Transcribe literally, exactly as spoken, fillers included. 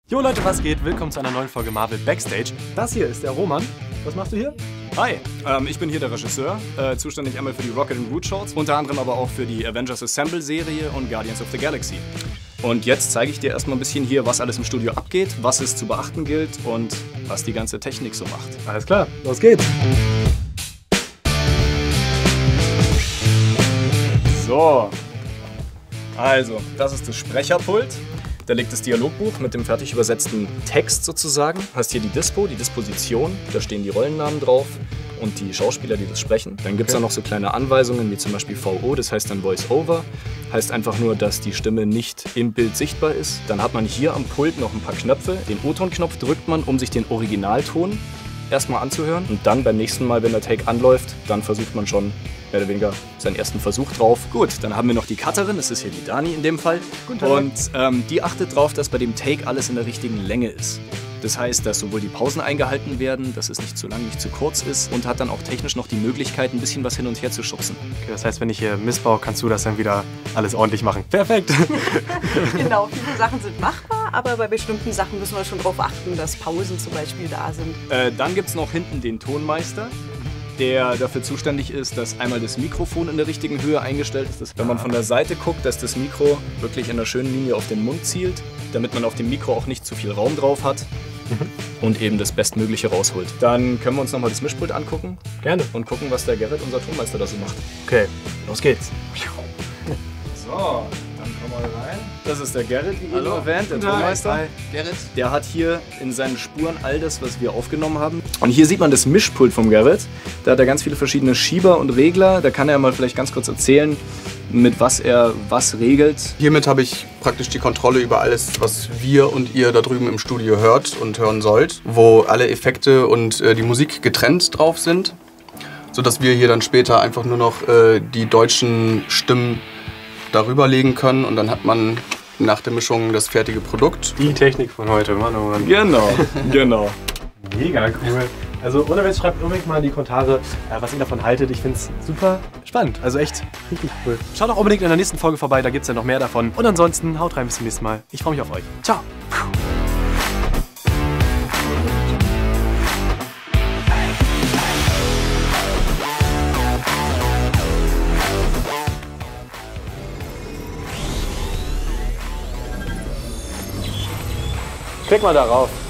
Jo Leute, was geht? Willkommen zu einer neuen Folge Marvel Backstage. Das hier ist der Roman. Was machst du hier? Hi, ähm, ich bin hier der Regisseur, äh, zuständig einmal für die Rocket and Root Shorts, unter anderem aber auch für die Avengers Assemble Serie und Guardians of the Galaxy. Und jetzt zeige ich dir erstmal ein bisschen hier, was alles im Studio abgeht, was es zu beachten gilt und was die ganze Technik so macht. Alles klar, los geht's. So, also, das ist das Sprecherpult. Da liegt das Dialogbuch mit dem fertig übersetzten Text sozusagen. Hast hier die Dispo, die Disposition, da stehen die Rollennamen drauf und die Schauspieler, die das sprechen. Dann gibt es okay. da noch so kleine Anweisungen, wie zum Beispiel V O, das heißt dann Voice-Over. Heißt einfach nur, dass die Stimme nicht im Bild sichtbar ist. Dann hat man hier am Pult noch ein paar Knöpfe. Den O-Ton-Knopf drückt man, um sich den Originalton erstmal anzuhören. Und dann beim nächsten Mal, wenn der Take anläuft, dann versucht man schon mehr oder weniger seinen ersten Versuch drauf. Gut, dann haben wir noch die Cutterin, das ist hier die Dani in dem Fall. Guten Tag. Und ähm, die achtet darauf, dass bei dem Take alles in der richtigen Länge ist. Das heißt, dass sowohl die Pausen eingehalten werden, dass es nicht zu lang, nicht zu kurz ist und hat dann auch technisch noch die Möglichkeit, ein bisschen was hin und her zu schubsen. Okay, das heißt, wenn ich hier missbaue, kannst du das dann wieder alles ordentlich machen. Perfekt! Genau, viele Sachen sind machbar, aber bei bestimmten Sachen müssen wir schon darauf achten, dass Pausen zum Beispiel da sind. Äh, dann gibt es noch hinten den Tonmeister, der dafür zuständig ist, dass einmal das Mikrofon in der richtigen Höhe eingestellt ist. Dass, wenn man von der Seite guckt, dass das Mikro wirklich in einer schönen Linie auf den Mund zielt, damit man auf dem Mikro auch nicht zu viel Raum drauf hat mhm. und eben das Bestmögliche rausholt. Dann können wir uns nochmal das Mischpult angucken. Gerne. Und gucken, was der Gerrit, unser Tonmeister, da so macht. Okay, los geht's. So, dann kommen wir rein. Das ist der Gerrit, wie eben erwähnt, der Hi. Tonmeister. Hi. Gerrit. Der hat hier in seinen Spuren all das, was wir aufgenommen haben. Und hier sieht man das Mischpult vom Gerrit. Da hat er ganz viele verschiedene Schieber und Regler. Da kann er mal vielleicht ganz kurz erzählen, mit was er was regelt. Hiermit habe ich praktisch die Kontrolle über alles, was wir und ihr da drüben im Studio hört und hören sollt. Wo alle Effekte und äh, die Musik getrennt drauf sind. Sodass wir hier dann später einfach nur noch äh, die deutschen Stimmen darüber legen können und dann hat man nach der Mischung das fertige Produkt. Die Technik von heute, Mann, oh Mann. Genau, genau. Mega cool. Also ohne Witz, schreibt unbedingt mal in die Kommentare, was ihr davon haltet. Ich finde es super spannend, also echt richtig cool. Schaut auch unbedingt in der nächsten Folge vorbei, da gibt es ja noch mehr davon. Und ansonsten, haut rein, bis zum nächsten Mal. Ich freue mich auf euch. Ciao. Klick mal darauf.